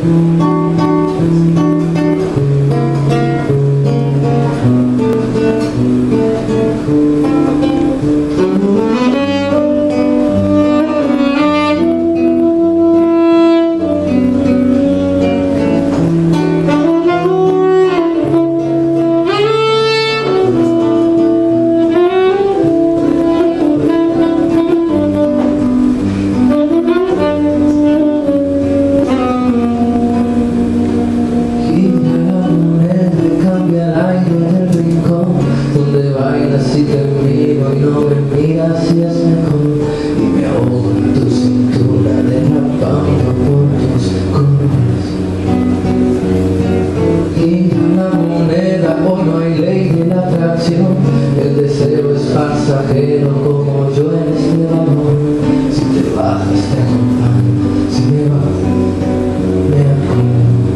Si te miro y no me miras, si es mejor. Y me ahogo en tu cintura, derrapando por tus curvas. Gira la moneda, hoy no hay ley de la atracción. El deseo es pasajero como yo en este vagón. Si te bajas te acompaño, si me bajo me acompaño.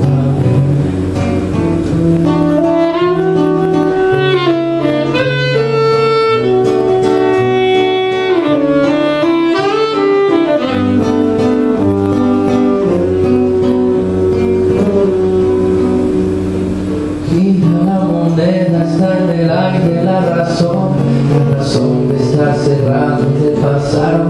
Está en el aire la razón de estar cerrado, de pasar